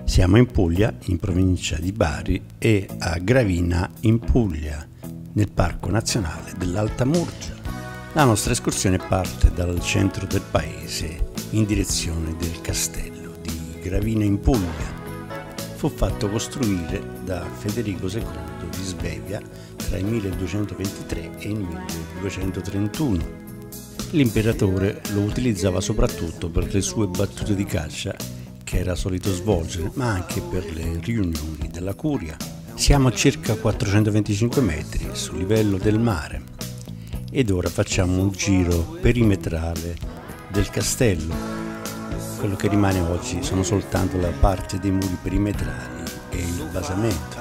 Siamo in Puglia, in provincia di Bari e a Gravina in Puglia, nel Parco Nazionale dell'Alta Murgia. La nostra escursione parte dal centro del paese in direzione del castello di Gravina in Puglia. Fu fatto costruire da Federico II di Svevia tra il 1223 e il 1231. L'imperatore lo utilizzava soprattutto per le sue battute di caccia che era solito svolgere, ma anche per le riunioni della curia. Siamo a circa 425 metri sul livello del mare ed ora facciamo un giro perimetrale del castello. Quello che rimane oggi sono soltanto la parte dei muri perimetrali e il basamento.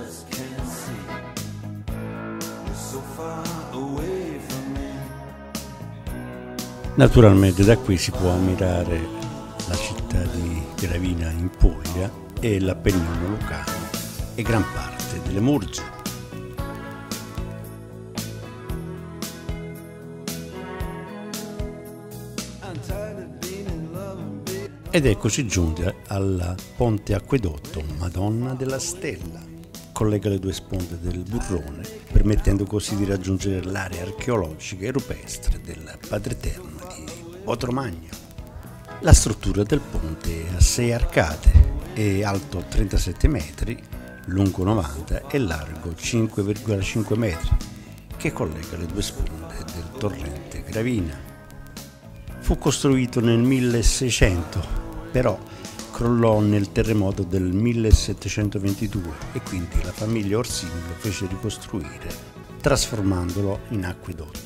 Naturalmente da qui si può ammirare la città di Gravina in Puglia e l'Appennino lucano e gran parte delle Murge. Ed eccoci giunti al ponte acquedotto Madonna della Stella. Collega le due sponde del burrone, permettendo così di raggiungere l'area archeologica e rupestre del Padre Eterno di Botromagno. La struttura del ponte è a 6 arcate, è alto 37 metri, lungo 90 e largo 5,5 metri, che collega le due sponde del torrente Gravina. Fu costruito nel 1600, però crollò nel terremoto del 1722 e quindi la famiglia Orsini lo fece ricostruire, trasformandolo in acquedotto.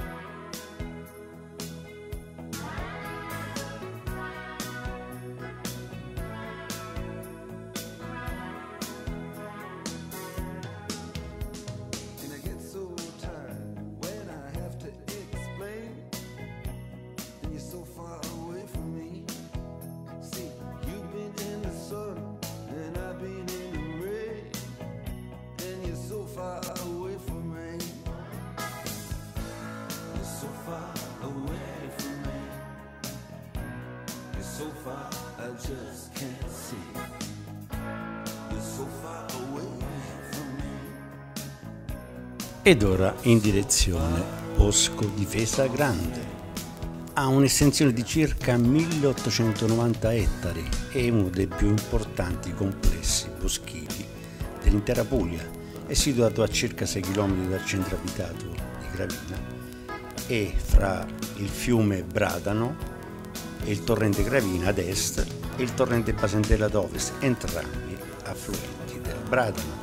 Ed ora in direzione Bosco di Fesa Grande. Ha un'estensione di circa 1890 ettari e è uno dei più importanti complessi boschivi dell'intera Puglia. È situato a circa 6 km dal centro abitato di Gravina e fra il fiume Bradano e il torrente Gravina ad est e il torrente Basentella ad ovest, entrambi affluenti del Bradano.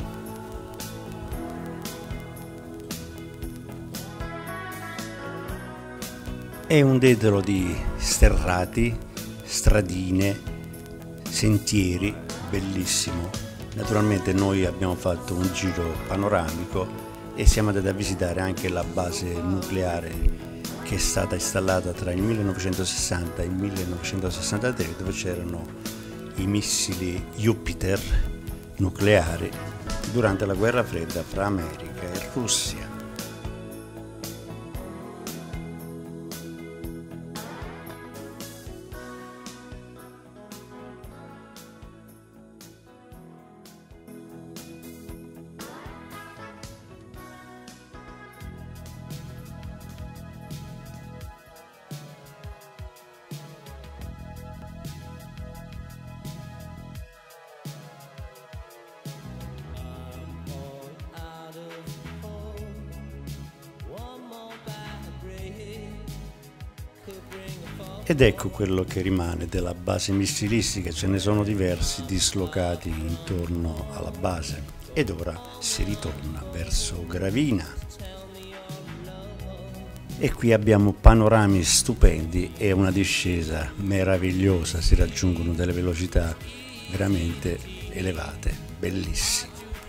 È un dedalo di sterrati, stradine, sentieri, bellissimo. Naturalmente noi abbiamo fatto un giro panoramico e siamo andati a visitare anche la base nucleare che è stata installata tra il 1960 e il 1963, dove c'erano i missili Jupiter nucleari durante la guerra fredda fra America e Russia. Ed ecco quello che rimane della base missilistica, ce ne sono diversi dislocati intorno alla base ed ora si ritorna verso Gravina. E qui abbiamo panorami stupendi e una discesa meravigliosa, si raggiungono delle velocità veramente elevate, bellissime.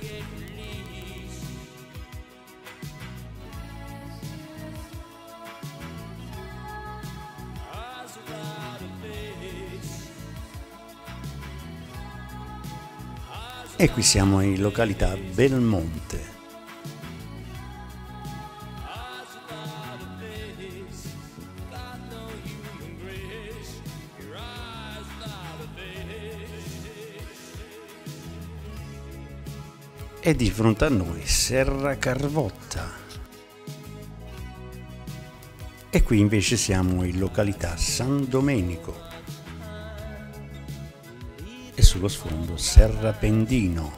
E qui siamo in località Belmonte. E di fronte a noi Serra Carvotta. E qui invece siamo in località San Domenico e sullo sfondo Serra Pendino.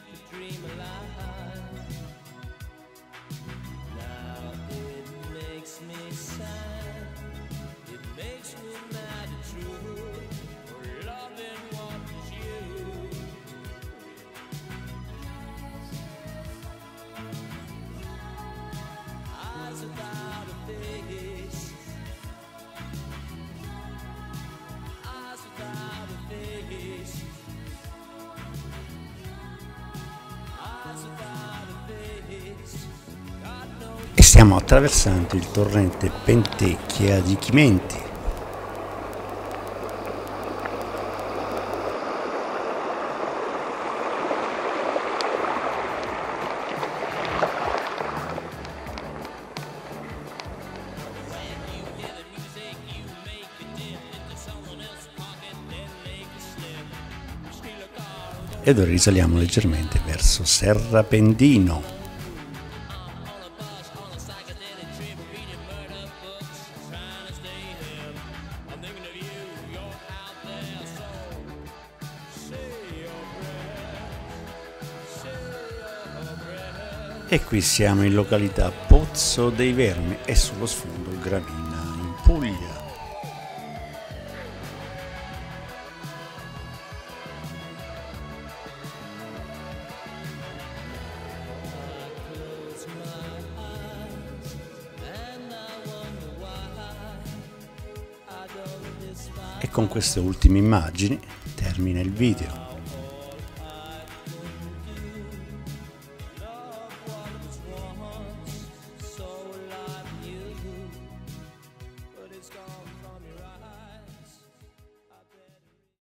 E stiamo attraversando il torrente Pentecchia di Chimenti. Ed ora risaliamo leggermente verso Serra Pendino. E qui siamo in località Pozzo dei Vermi e sullo sfondo Gravina in Puglia. E con queste ultime immagini termina il video.